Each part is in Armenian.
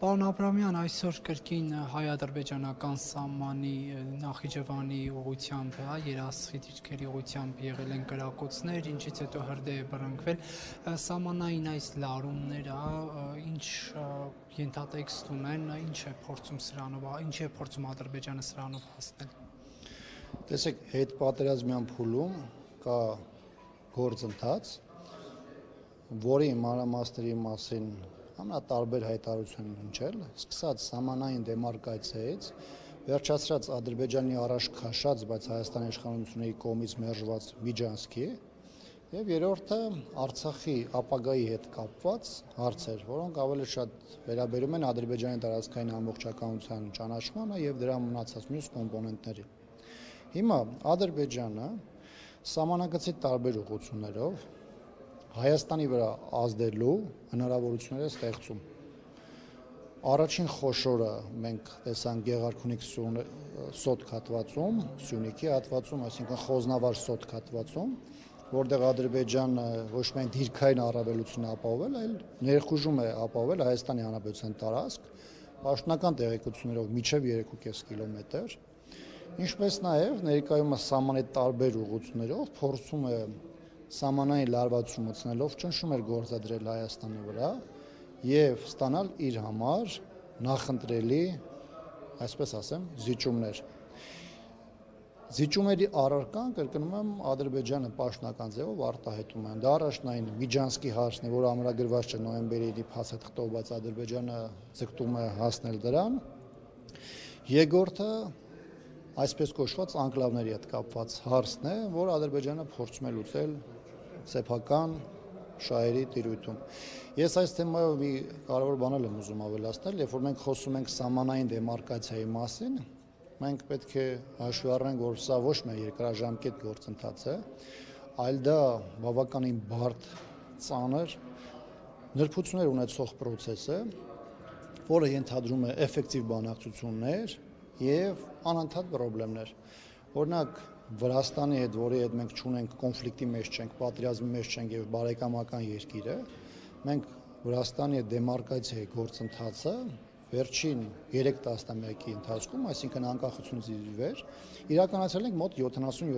Պարոն Աբրամյան, այսօր կրկին հայ-ադրբեջանական սահմանի Նախիջևանի ուղղությամբ, երասխի դիրքերի ուղղությամբ եղել են կրակոցներ, ինչից հետո հրդեհ է բռնկվել։ Սահմանային այս լարումները ինչ ենթատեքստ ունեն, ինչ է փորձում սրանով, ինչ է փորձում Ադրբեջանը սրանով հասնել։ Տեսեք, հետպատերազմյան փուլում կա գործընթաց, որի մանրամասների մասին ամենատարբեր հայտարարություն հնչել, սկսած սահմանային դեմարկացիայից, վերջացրած Ադրբեջանի առաջ քաշած, բայց Հայաստանի իշխանությունների կողմից մերժված Միջանցքի, եւ երրորդը Արցախի ապագայի հետ կապված հարցեր, որոնք ավելի շատ վերաբերում են Ադրբեջանի տարածքային ամբողջականության ճանաչմանը եւ դրա մնացած մյուս կոմպոնենտներին։ Հիմա Ադրբեջանը սահմանակցի տարբեր ուղղություններով Հայաստանի վրա ազդելու հնարավորություններ է ստեղծում։ Առաջին խոշորը մենք տեսանք Գեղարքունիք սոթ հատվածում, Սյունիքի հատվածում, այսինքն խոզնավար սոթ հատվածում, որտեղ Ադրբեջանը ոչ միայն դիրքային առավելություն է ապահովել, այլ ներխուժում է ապահովել Հայաստանի Հանրապետության տարածք, պաշտոնական տեղեկություններով մինչև 3.5 կիլոմետր, ինչպես նաև ներկայումս սահմանի տարբեր ուղղություններով փորձում է սահմանային լարվածություն մտցնելով ճնշում էր գործադրել Հայաստանի վրա եւ ստանալ իր համար նախընտրելի, այսպես ասեմ, զիջումներ։ Զիջումների առարկան, կրկնում եմ, Ադրբեջանը պաշտոնական ձևով արտահայտում է։ Դա առաջնային Միջանցքի հարցն է, որը ամրագրված չէ նոյեմբերի փաստաթղթով, բայց Ադրբեջանը ձգտում է հասնել դրան։ Երկրորդը այսպես կոչված անկլավների հետ կապված հարցն է, որ Ադրբեջանը փորձում է լուծել սեփական շահերի տիրույթում։ Ես այս թեմայով մի կարևոր բան եմ ուզում ավելացնել, երբ որ մենք խոսում ենք սահմանային դեմարկացիայի մասին, մենք պետք է հաշվի առնենք, որ սա ոչ միայն երկարաժամկետ գործընթաց է, այլ դա բավականին բարդ, ծանր, նրբություններ ունեցող process է, որը ենթադրում է էֆեկտիվ բանակցություններ եւ անընդհատ խնդիրներ։ Օրինակ Վրաստանի հետ, որի հետ մենք չունենք կոնֆլիկտի մեջ չենք, պատերազմի մեջ չենք եւ բարեկամական երկիր է, մենք Վրաստանի հետ դեմարկացիայի գործընթացը վերջին 3 տասնամյակի ընթացքում, այսինքն անկախությունից ի վեր, իրականացրել ենք մոտ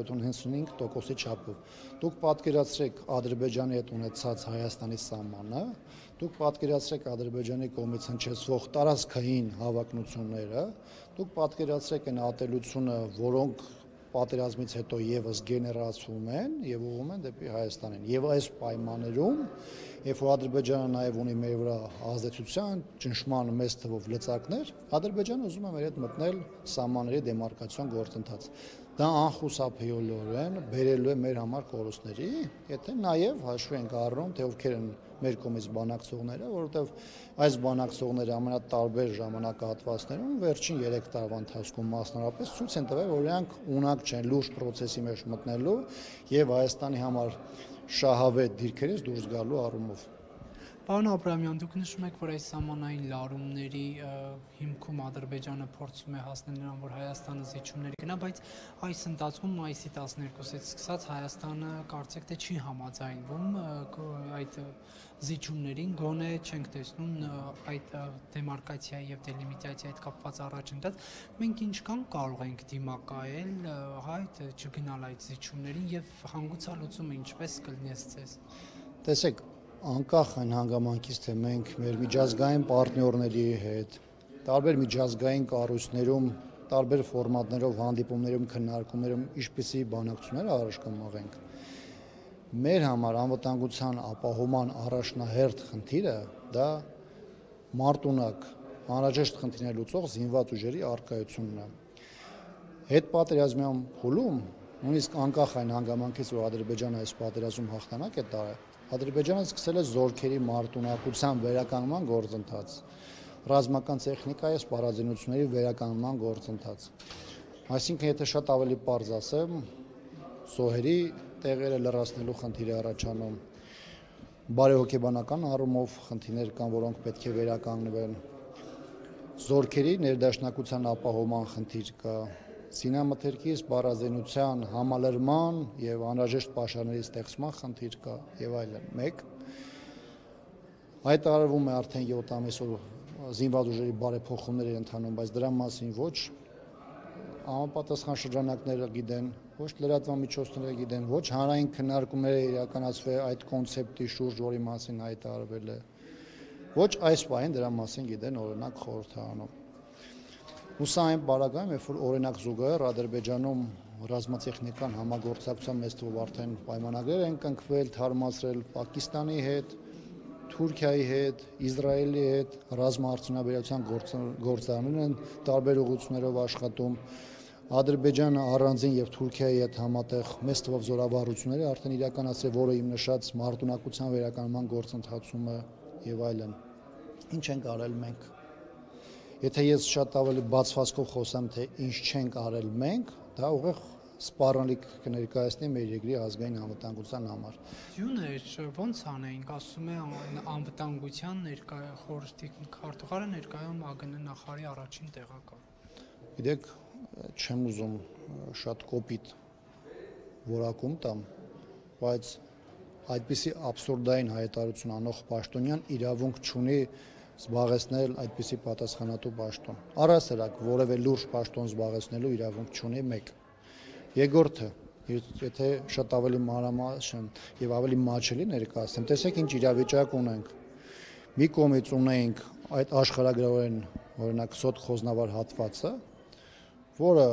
70-75% չափով։ Դուք պատկերացրեք Ադրբեջանի հետ ունեցած Հայաստանի սահմանը, դուք պատկերացրեք Ադրբեջանի կողմից հնչեցվող տարածքային հավակնությունները, դուք պատկերացրեք այն ատելությունը, որոնք պատերազմից հետո եւս գեներացվում են եւ ուղղում են դեպի Հայաստանին։ Եվ այս պայմաններում, երբ որ Ադրբեջանը նաեւ ունի մեր վրա ազդեցության, ճնշման մեծ թվով լծակներ, Ադրբեջանը ուզում է մեր հետ մտնել սահմանների դեմարկացիոն գործընթաց։ Դա անխուսափելիորեն բերելու է մեր համար կորուստների, եթե նաեւ հաշվի ենք առնում, թե ովքեր են մեր կողմից բանակցողները, որովհետեւ այս բանակցողները ամենատարբեր ժամանակահատվածներում վերջին 3 տարվա ընթացքում մասնավորապես ցույց են տվել, որ նրանք ունակ չեն լուրջ process-ի մեջ մտնելու եւ Հայաստանի համար շահավետ դիրքերից դուրս գալու առումով։ Պարոն Աբրամյան, դուք նշում եք, որ այս սահմանային լարումների հիմքում Ադրբեջանը փորձում է հասնել նրան, որ Հայաստանը զիջումների գնա, բայց այս ընթացքում մայիսի 12-ից սկսած Հայաստանը կարծեք թե չի համաձայնվում այդ զիջումներին, գոնե չենք տեսնում այդ դեմարկացիայի եւ դելիմիտացիայի հետ կապված առաջընթաց։ Մենք ինչքան կարող ենք դիմակայել այդ չգնալ այդ զիջումներին եւ հանգուցալուծումը ինչպես կլինի ցես։ Տեսեք, անկախ այն հանգամանքից, թե մենք մեր միջազգային պարտներների հետ, տարբեր միջազգային կառույցներում, տարբեր ֆորմատներով, հանդիպումներում, քննարկումներում ինչպիսի բանակցություններ առաջ կմղենք, մեր համար անվտանգության ապահովման առաջնահերթ խնդիրը դա մարտունակ, անհրաժեշտ խնդիրներ լուծող զինված ուժերի առկայությունն է։ Հետպատերազմյան փուլում, նույնիսկ անկախ այն հանգամանքից, որ Ադրբեջանը այս պատերազմում հաղթանակ է տարել, Ադրբեջանը սկսել է զորքերի մարտունակության վերականգնման գործընթաց, ռազմական տեխնիկայի սպառազինությունների վերականգնման գործընթաց։ Այսինքն, եթե շատ ավելի պարզ ասեմ, զոհերի տեղերը լրացնելու խնդիր է առաջանում, բարեհոգեբանական առումով խնդիրներ կան, որոնք պետք է վերականգնվեն, զորքերի ներդաշնակության ապահովման խնդիր կա, զինամթերքի սպառազինության համալրման եւ անհրաժեշտ պաշարների ստեղծման խնդիր կա եւ այլն։ Մեկ հայտարարվում է արդեն 7 ամիս, որ զինված ուժերի բարեփոխումներ են ընթանում, բայց դրա մասին ոչ համապատասխան շրջանակները գիտեն, ոչ լրատվամիջոցները գիտեն, ոչ հանրային քննարկումները իրականացվել այդ կոնցեպտի շուրջ, որի մասին հայտարարվել է, ոչ այս պահին դրա մասին գիտեն օրինակ խորհրդարանում։ Ու սա այն պարագայում, երբ որ օրինակ զուգահեռ Ադրբեջանում ռազմատեխնիկան համագործակցության մեծ թվով արդեն պայմանագրեր են կնքվել, թարմացրել Պակիստանի հետ, Թուրքիայի հետ, Իսրայելի հետ, ռազմաարդյունաբերության գործարաններ են տարբեր ուղղություններով աշխատում։ Ադրբեջանը առանձին եւ Թուրքիայի հետ համատեղ մեծ թվով զորավարություններ է արդեն իրականացրել, որը իմ նշած մարտունակության վերականգնման գործընթացումը եւ այլն։ Ինչ ենք արել մենք։ Եթե ես շատ ավելի բացվածքով խոսամ, թե ինչ չենք արել մենք, դա ուղիղ սպառնալիք կներկայացնի մեր երկրի ազգային անվտանգության համար։ Յուներ ո՞նց անեինք, ասում է անվտանգության խորհրդի քարտուղարը ներկայում ԱԳՆ նախարարի առաջին տեղակալ։ Գիտեք, չեմ ուզում շատ կոպիտ որակում տամ, բայց այդպիսի աբսուրդային հայտարարություն անող պաշտոնյան իրավունք չունի զբաղեցնել այդպիսի պատասխանատու պաշտոն։ Առասարակ որևէ լուրջ պաշտոն զբաղեցնելու իրավունք չունի մեկ։ Երկրորդը, եթե շատ ավելի մանրամասն եւ ավելի մատչելի ներկայացնեմ, տեսեք ինչ իրավիճակ ունենք։ Մի կողմից ունենք այդ աշխարհագրորեն օրինակ սոտ խոզնավար հատվածը, որը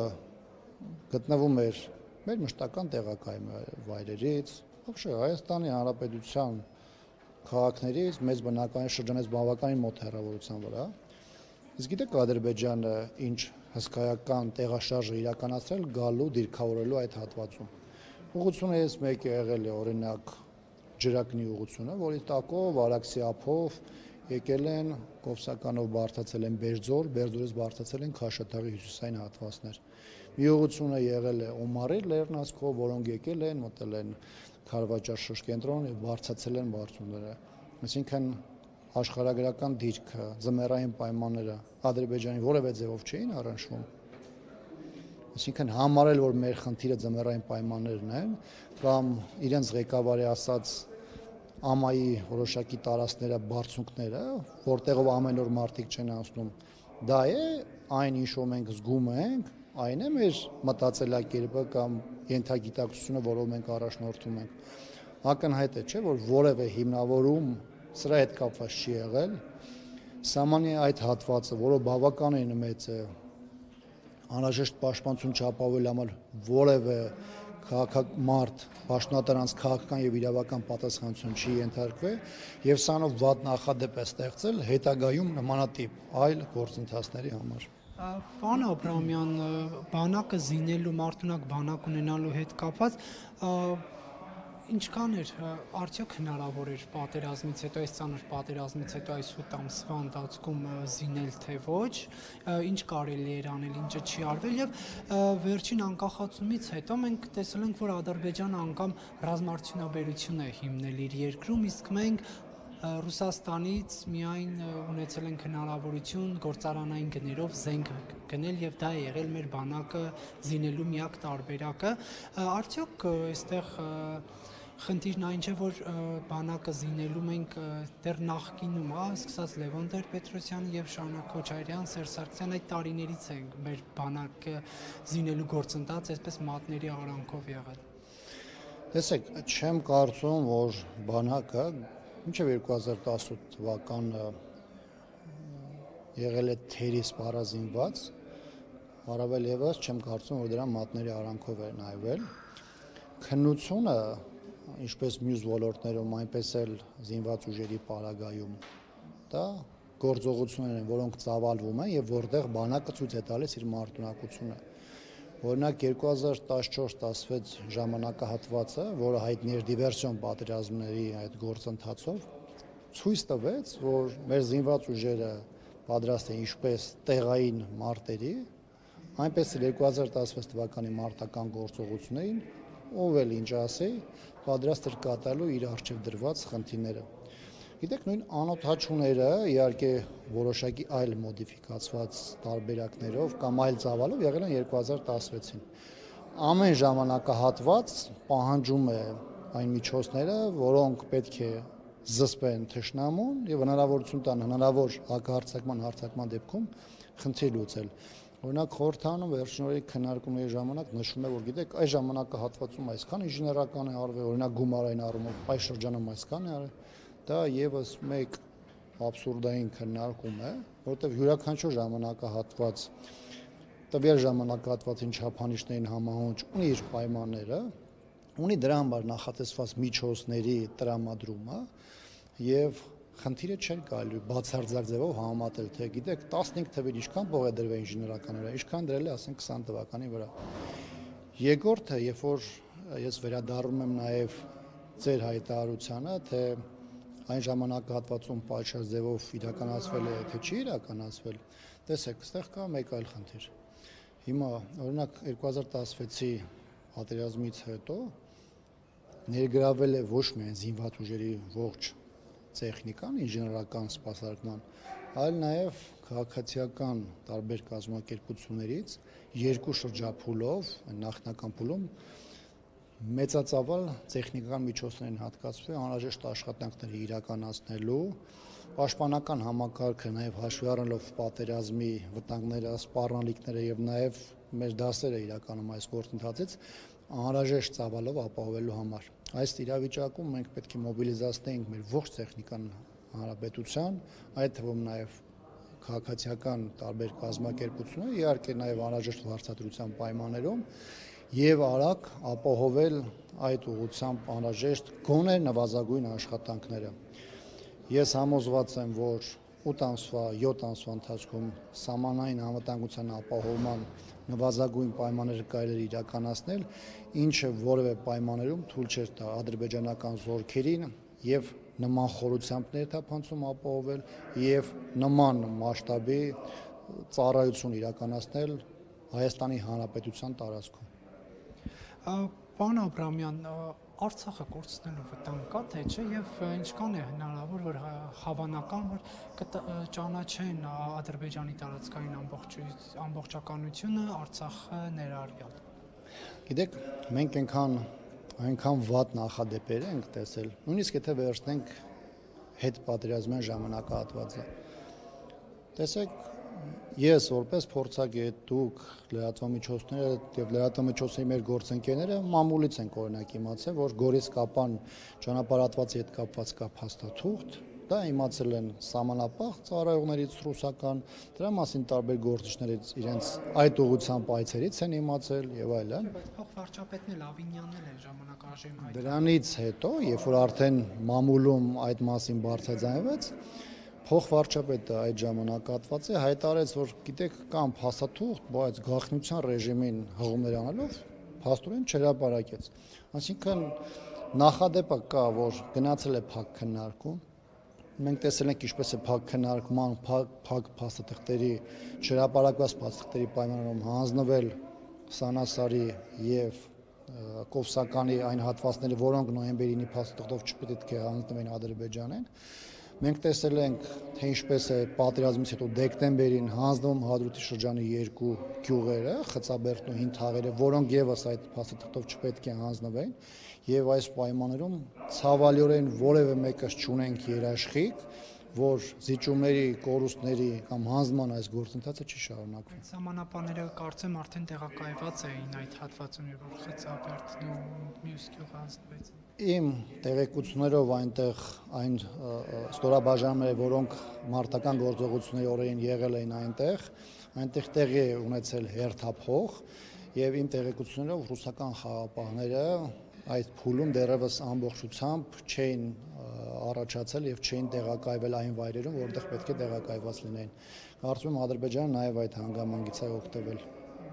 գտնվում էր մեր մշտական տեղակայմ վայրերից, вообще Հայաստանի Հանրապետության քաղաքներից մեծ բնակային շրջանից բավականին մոտ հեռավորության վրա։ Իսկ գիտեք Ադրբեջանը ինչ հսկայական տեղաշարժ է իրականացրել գալու դիրքավորելու այդ հատվածում։ Ուղղությունը ես մեկ եղել է օրինակ ջրակնի ուղղությունը, որի տակով Արաքսի ափով եկել են Կովսականով բարձացել են Բերձոր, Բերձորից բարձացել են Քաշաթաղի հյուսիսային հատվածներ։ Մի ուղղությունը եղել է Օմարի լեռնանցքով, որոնք եկել են, մտել են Քարվաճար շրջկենտրոն եւ բարձացել են բարձունները։ Այսինքն աշխարհագրական դիրքը, ձմեռային պայմանները Ադրբեջանի որևէ ձևով չէին առնչվում։ Այսինքն համարել, որ մեր խնդիրը ձմեռային պայմաններն են, կամ իրենց ղեկավարի ասած ամայի որոշակի տարածքները, բարձունքները, որտեղով ամեն օր մարդիկ չեն անցնում, դա է այն, ինչով մենք զգում ենք, այն է մեր մտածելակերպը կամ ենթագիտակցությունը, որով մենք առաջնորդվում ենք։ Ակնհայտ է, չէ՞, որ որևէ հիմնավորում սրա հետ կապված չի եղել։ Սահմանի այդ հատվածը, որը բավականին մեծ է, անհրաժեշտ պաշտպանություն չապահովելու համար որևէ քաղաքամարդ պաշտոնատարանց քաղաքական եւ իրավական պատասխանատվություն չի ենթարկվել եւ սանով վատ նախադեպ է ստեղծել հետագայում նմանատիպ այլ գործընթացների համար։ Պարոն Աբրահամյան, բանակը զինելու, մարտունակ բանակ ունենալու հետ կապված ինչքան էր արդյոք հնարավոր էր պատերազմից հետո, այս ծանր պատերազմից հետո այս 8 ամսվա ընթացքում զինել թե ոչ, ինչ կարելի էր անել, ինչը չի արվել եւ վերջին անկախացումից հետո մենք տեսել ենք, որ Ադրբեջանը անգամ ռազմաարդյունաբերություն է հիմնել իր երկրում, իսկ մենք Ռուսաստանից միայն ունեցել ենք հնարավորություն գործարանային գներով զենք գնել եւ դա է եղել մեր բանակը զինելու միակ տարբերակը։ Արդյոք այստեղ խնդիրն այն չէ, որ բանակը զինելու մենք դեռ նախկինում, սկսած Լևոն Տեր-Պետրոսյանի եւ Շահնակ Քոչարյան, Սերժ Սարգսյան այդ տարիներից է մեր բանակը զինելու գործընթաց այսպես մատների արանքով եղել։ Տեսեք, չեմ կարծում, որ բանակը մինչև 2018 թվականը եղել է թերի սպառազինված, առավել ևս չեմ կարծում, որ դրա մատների արանքով է նայվել։ Քննությունը, ինչպես մյուս ոլորտներում, այնպես էլ զինված ուժերի պարագայում, դա գործողություններ են, որոնք ծավալվում են եւ որտեղ բանակը ցույց է տալիս իր մարտունակությունը։ Օրինակ 2014-16 ժամանակահատվածը, որը հայտնի էր դիվերսիոն պատերազմների այդ գործընթացով, ցույց տվեց, որ մեր զինված ուժերը պատրաստ են ինչպես տեղային մարտերի, այնպես էլ 2016 թվականի մարտական գործողություններին, ով էլ ինչ ասի, պատրաստ էր կատարելու իր առջև դրված խնդիրները։ Գիտեք, նույն անօթաչուները իհարկե որոշակի այլ մոդիֆիկացված տարբերակներով կամ այլ ծավալով եղել են 2016-ին։ Ամեն ժամանակահատված պահանջում է այն միջոցները, որոնք պետք է զսպեն թշնամուն եւ հնարավորություն տան հնարավոր հակահարձակման դեպքում խնդիր լուծել։ Օրինակ խորհրդանում վերջնորի քննարկումների ժամանակ նշվում է, որ գիտեք, այս ժամանակահատվածում այսքան ինժեներական է արվել, օրինակ գումարային առումով այս շրջանում այսքան է արվել, դա եւս մեկ абսուրդային քննարկում է, որովհետեւ յուրաքանչյուր ժամանակահատված տվյալ ժամանակահատվածին չափանիշներին համահունչ ունի իր պայմանները, ունի դրա համար նախատեսված միջոցների տրամադրումը եւ խնդիրը չէր կարելի բացարձակ ձևով համատել, թե գիտեք 15 թվին ինչքան փող է դրվել ինժեներական վրա, ինչքան դրել է ասենք 20 թվականի վրա։ Երկրորդը, երբ որ ես վերադառնում եմ նաեւ ձեր հայտարարությանը, թե այն ժամանակահատվածում պատշաճ ձևով իրականացվել է, թե չի իրականացվել, տեսեք, այստեղ կա մեկ այլ խնդիր։ Հիմա օրինակ 2016-ի պատերազմից հետո ներգրավել է ոչ միայն զինված ուժերի ողջ տեխնիկան, ինժեներական սպասարկման, այլ նաև քաղաքացիական տարբեր կազմակերպություններից երկու շրջափուլով, նախնական փուլում մեծածավալ տեխնիկական միջոցներին հատկացվել անհրաժեշտ աշխատանքների իրականացնելու, պաշտպանական համակարգը նաև հաշվի առնելով պատերազմի վտանգները, սպառնալիքները եւ նաև մեր դասերը իրականում այս գործընթացից անհրաժեշտ ծավալով ապահովելու համար։ Այս իրավիճակում մենք պետք է մոբիլիզացնենք մեր ողջ տեխնիկան հանրապետության, այդ թվում նաև քաղաքացիական տարբեր կազմակերպություններ, իհարկե նաև անհրաժեշտ վարձատրության պայմաններում եւ արագ ապահովել այդ ուղղությամբ անհրաժեշտ գոնե նվազագույն աշխատանքները։ Ես համոզված եմ, որ 8 ամսվա, 7 ամսվա ընթացքում սահմանային անվտանգության ապահովման նվազագույն պայմանները կարելի է իրականացնել, ինչը որևէ պայմաններում թույլ չէր տա ադրբեջանական զորքերին եւ նման խորությամբ ներթափանցում ապահովել եւ նման մասշտաբի ծառայություն իրականացնել Հայաստանի Հանրապետության տարածքում։ Պարոն Աբրամյան, Արցախը կորցնելու վտանգ կա թե չէ եւ ինչքան է հնարավոր, որ հավանական որ ճանաչեն Ադրբեջանի տարածքային ամբողջականությունը Արցախը ներառյալ։ Գիտեք, մենք այնքան վատ նախադեպեր ենք տեսել, նույնիսկ եթե վերցնենք հետ պատերազմյան ժամանակահատվածը։ Տեսեք, ես որպես փորձագետ, դուք լրատվամիջոցները եւ լրատվամիջոցների մեր գործընկերները մամուլից ենք օրինակ իմացել, որ Գորիս Կապան ճանապարհատվածի հետ կապված կա փաստաթուղթ, դա իմացել են սահմանապահ ծառայողներից ռուսական, դրա մասին տարբեր գործիչներից իրենց այդ ուղղությամբ այցերից են իմացել եւ այլն։ Բայց փոխվարչապետն էլ Ավինյանն էլ ժամանակաշեմ հայտ։ Դրանից հետո, երբ որ արդեն մամուլում այդ մասին բարձրաձայնվեց, փոխվարչապետը այդ ժամանակահատված에 հայտարարեց, որ գիտեք կամ փաստաթուղթ, բայց գաղտնիության ռեժիմին հղումներ անելով փաստորեն չհրապարակեց։ Այսինքն նախադեպը կա, որ գնացել է փակ քննարկում։ Մենք տեսել ենք ինչպես է փակ քննարկման, փակ փաստաթղթերի չհրապարակված փաստաթղթերի պայմաններում հանձնվել Սանասարի եւ Կովսականի այն հատվածները, որոնք նոյեմբերի 9-ի փաստաթղթով չպետք է հանձնվեն Ադրբեջանին։ Մենք տեսել ենք, թե ինչպես է պատերազմից հետո դեկտեմբերին հանձնվում Հադրութի շրջանի երկու գյուղերը, Խծաբերդն ու Հին Թաղերը, որոնք եւս այդ փաստաթղթով չպետք է հանձնվեն, եւ այս պայմաններում ցավալիորեն որևէ մեկս չունենք երաշխիք, որ զիջումների, կորուստների կամ հանձնման այս գործընթացը չի շարունակվում։ Սահմանապահները կարծեմ արդեն տեղակայված էին այդ հատվածում, որ Խծաբերդն ու մյուս գյուղը հանձնվեց։ Իմ տեղեկություններով այնտեղ այն ստորաբաժանումները, որոնք մարտական գործողությունների օրերին եղել էին այնտեղ տեղի է ունեցել հերթափոխ եւ իմ տեղեկություններով ռուսական խաղապահները այդ փուլում դեռևս ամբողջությամբ չէին առաջացել եւ չէին տեղակայվել այն վայրերում, որտեղ պետք է տեղակայված լինեին։ Կարծում եմ Ադրբեջանը նաեւ այդ հանգամանքից է օգտվել։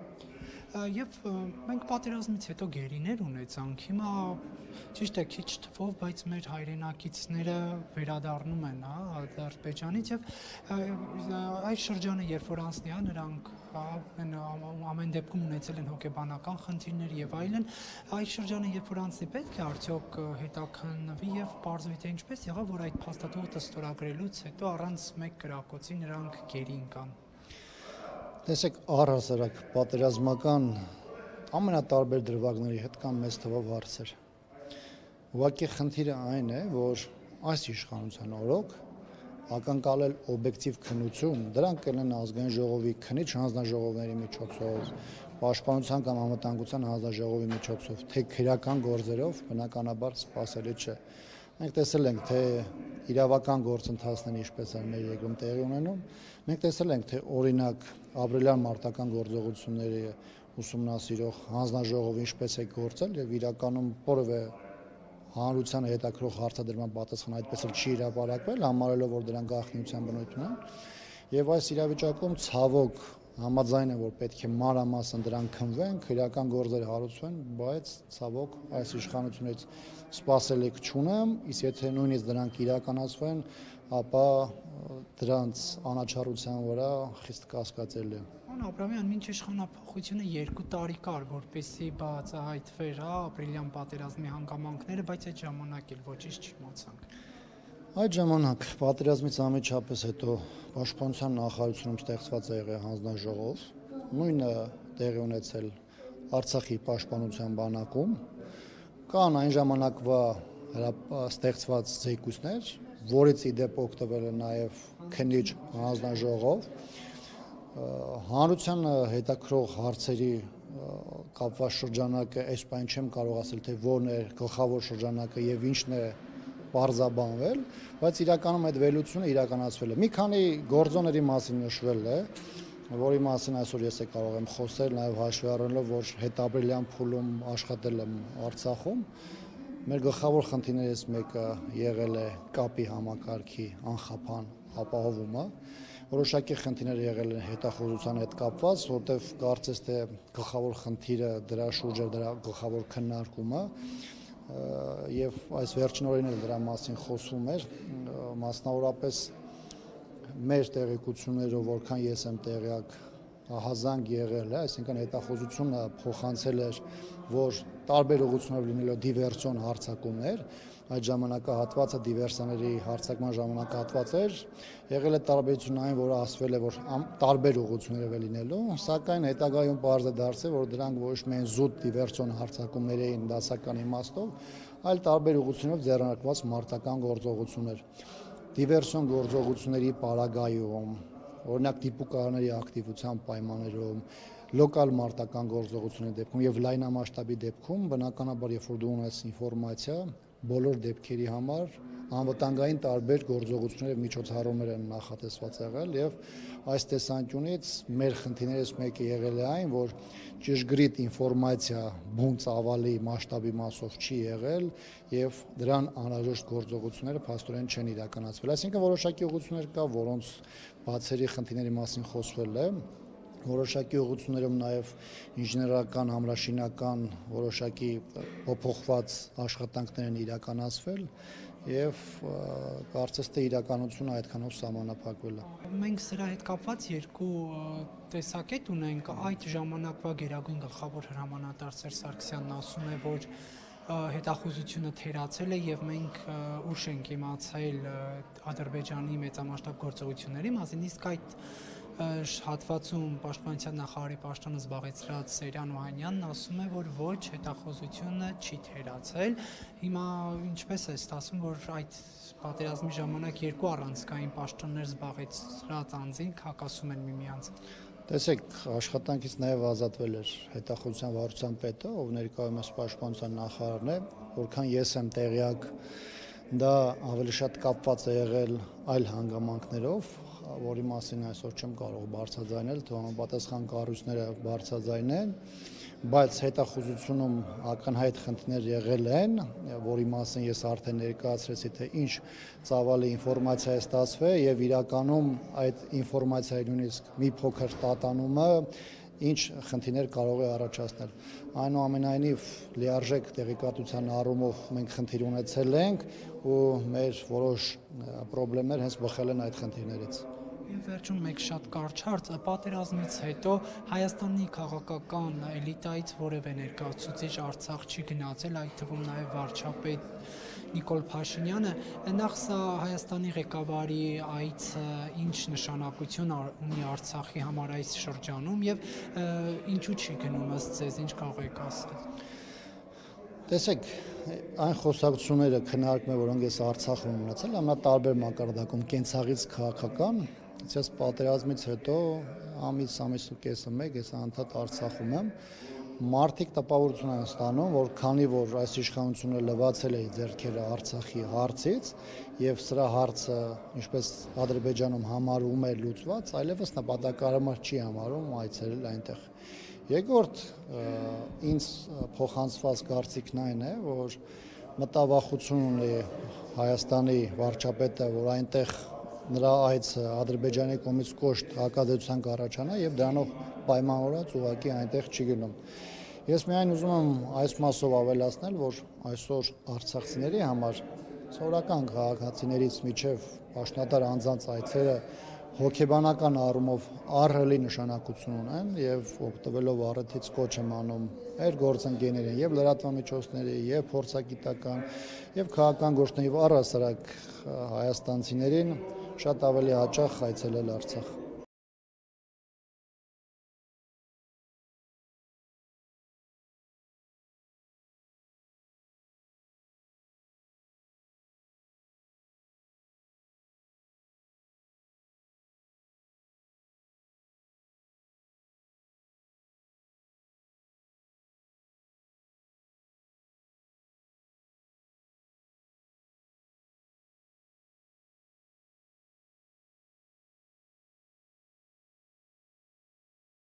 Եվ մենք պատերազմից հետո գերիներ ունեցանք, հիմա ճիշտ է քիչ թվով, բայց մեր հայրենակիցները վերադառնում են Ադրբեջանից եւ այս շրջանը երբ որ անցնի, նրանք ամեն դեպքում ունեցել են հոգեբանական խնդիրներ եւ այլն, այս շրջանը երբ որ անցնի, պետք է արդյոք հետաքննվի եւ պարզվի թե ինչպես եղավ, որ այդ փաստաթուղթը ստորագրելուց հետո առանց մեկ կրակոցի նրանք գերի ընկան։ Տեսեք, առհասարակ պատերազմական ամենատարբեր դրվագների հետ կան մեծ թվով հարցեր։ Ուղղակի խնդիրը այն է, որ այս իշխանության օրոք ակնկալել օբյեկտիվ քննություն, դրանք կլինեն ազգային ժողովի քննիչ հանձնաժողովների միջոցով, պաշտպանության կամ անվտանգության հանձնաժողովի միջոցով, թե քրեական գործերով բնականաբար սպասելի չէ։ Մենք տեսել ենք, թե իրավական գործընթացները ինչպես են մեր երկրում տեղի ունենում, մենք տեսել ենք, թե օրինակ ապրիլյան մարտական գործողությունների ուսումնասիրող հանձնաժողովը ինչպես է գործել եւ իրականում որևէ հանրությանը հետաքրող հարցադրման պատասխան այդպես էլ չի հրապարակվել, համարելով որ դրանք գաղտնիության բնույթ ունեն։ Եվ այս իրավիճակում ցավոք համաձայն եմ, որ պետք է մանրամասն դրանք քննվեն, քրեական գործեր հարուցվեն, բայց ցավոք այս իշխանությունից սպասելիք չունեմ, իսկ եթե նույնիսկ դրանք իրականացվեն, ապա դրանց անաչառության վրա խիստ կասկածելի է։ Պարոն Աբրամյան, մինչ իշխանափոխությունը 2 տարի կար, որպեսզի բացահայտվեր ապրիլյան պատերազմի հանգամանքները, բայց այդ ժամանակ էլ ոչինչ չիմացանք։ Այդ ժամանակ պատերազմից անմիջապես հետո Պաշտպանության նախարարությունում ստեղծված է եղել հանձնաժողով, նույնը տեղի ունեցել Արցախի պաշտպանության բանակում, կան այն ժամանակվա ստեղծված զեկույցներ, որից ի դեպ օգտվել է նաև քննիչ հանձնաժողով, հանրությանը հետաքրող հարցերի կապված շրջանակը այս բան չեմ կարող ասել, թե որն է գլխավոր շրջանակը եւ ինչն է պարզաբանվել, բայց իրականում այդ վերլուծությունը իրականացվել է։ Մի քանի գործոնների մասին նշվել է, որի մասին այսօր ես կարող եմ խոսել, նաև հաշվի առնելով, որ հետապրիլյան փուլում աշխատել եմ Արցախում, մեր գլխավոր խնդիրներից մեկը եղել է կապի համակարգի անխափան ապահովումը, որոշակի խնդիրներ եղել են հետախուզության հետ կապված, որտեղ կարծես թե գլխավոր խնդիրը դրա շուրջ է, դրա գլխավոր քննարկումը եւ այս վերջին օրերին էլ դրա մասին խոսում էր, մասնավորապես մեր տեղեկություններով, որքան ես եմ տեղյակ, հազանգ եղել է, այսինքն հետախուզությունը փոխանցել էր, որ տարբեր ուղղություններով լինելով դիվերսիոն հարձակումներ, այդ ժամանակահատվածը դիվերսիաների հարձակման ժամանակահատված էր, եղել է տարբերություն այն, որ ասվել է, որ տարբեր ուղղություններով է լինելու, սակայն հետագայում պարզ է դարձել, որ դրանք ոչ միայն զուտ դիվերսիոն հարձակումներ էին դասական իմաստով, այլ տարբեր ուղղություններով ձեռնարկված մարտական գործողություններ։ Դիվերսիոն գործողությունների պարագայում, օրինակ դիպուկարանների ակտիվության պայմաններում, լոկալ մարտական գործողությունների դեպքում եւ լայնամասշտաբի դեպքում բնականաբար երբ որ դու ունես ինֆորմացիա, բոլոր դեպքերի համար անվտանգային տարբեր գործողություններ եւ միջոցառումներ են նախատեսված եղել եւ այս տեսանկյունից մեր խնդիրներից մեկը եղել է այն, որ ճշգրիտ ինֆորմացիա բուն ծավալի մասշտաբի մասով չի եղել եւ դրան անհրաժեշտ գործողությունները փաստորեն չեն իրականացվել։ Այսինքն որոշակի ուղղություններ կա, որոնց բացերի խնդիրների մասին խոսվել է, որոշակի ուղղություններում նաև ինժեներական, համրաշինական որոշակի փոփոխված աշխատանքներ են իրականացվել եւ կարծես թե իրականությունը այդքանով սահմանափակվել է։ Մենք սրա հետ կապված երկու տեսակետ ունենք, այդ ժամանակվա գերագույն գլխավոր հրամանատար Սերժ Սարգսյանն ասում է, որ հետախուզությունը թերացել է եւ մենք ուշ ենք իմացել Ադրբեջանի մեծամասշտաբ գործողությունների մասին, իսկ այդ հատվածում պաշտպանության նախարարի պաշտոնը զբաղեցրած Սերյան Օհանյանն ասում է, որ ոչ, հետախուզությունը չի թերացել։ Հիմա ինչպես է ստացվում, որ այդ պատերազմի ժամանակ երկու առանցքային պաշտոններ զբաղեցրած անձինք հակասում են միմյանց։ Տեսեք, աշխատանքից նաև ազատվել էր հետախուզության վարչության պետը, ով ներկայում է պաշտպանության նախարարն է, որքան ես եմ տեղյակ, դա ավելի շատ կապված է եղել այլ հանգամանքներով, որի մասին այսօր չեմ կարող բարձրաձայնել, թե համապատասխան կառույցները բարձրաձայնեն, բայց հետախուզությունում ակնհայտ խնդիրներ եղել են, որի մասին ես արդեն ներկայացրեցի, թե ինչ ծավալի ինֆորմացիա է ստացվել եւ իրականում այդ ինֆորմացիայի նույնիսկ մի փոքր տատանումը ինչ խնդիրներ կարող է առաջացնել։ Այնուամենայնիվ լիարժեք տեղեկատվության առումով մենք խնդիր ունեցել ենք ու մեր որոշ խնդիրներ հենց բխել են այդ խնդիրներից։ Եվ վերջում մեկ շատ կարճ հարց, պատերազմից հետո Հայաստանի քաղաքական էլիտայից որևէ ներկայացուցիչ Արցախ չի գնացել, այդ թվում նաև վարչապետ Նիկոլ Փաշինյանը, նախ սա Հայաստանի ղեկավարի այցը ինչ նշանակություն ունի Արցախի համար այս շրջանում եւ ինչու չի գնում ըստ ձեզ, ինչ կարող եք ասել։ Տեսեք, այն խոսակցությունները քննարկում որոնք ես Արցախում ունեցել, ամենատարբեր մակարդակում կենցաղից քաղաքական, ես պատերազմից հետո ամիս ու կեսը մեկ ես անդադ Արցախում եմ, մարդիկ տպավորություն են ստանում, որ քանի որ այս իշխանությունը լվացել է ձեռքերը Արցախի հարցից եւ սրա հարցը, ինչպես Ադրբեջանում համարվում է լուծված, այլևս նպատակարար չի համարում այցելել այնտեղ։ Երկրորդ ինձ փոխանցված կարծիքն այն է, որ մտավախություն ունի Հայաստանի վարչապետը, որ այնտեղ նրա այցը Ադրբեջանի կողմից կոշտ հակազդեցության կառաջանա եւ դրանով պայմանավորված ուղղակի այնտեղ չի գնում։ Ես միայն ուզում եմ այս մասով ավելացնել, որ այսօր արցախցիների համար սովորական քաղաքացիներից միջև պաշտոնատար անձանց այցերը հոգեբանական առումով ահռելի նշանակություն ունեն եւ օգտվելով առիթից կոչ եմ անում մեր գործընկերներին եւ լրատվամիջոցների եւ փորձագիտական եւ քաղաքական գործների առհասարակ հայաստանցիներին շատ ավելի հաճախ այցելել Արցախ։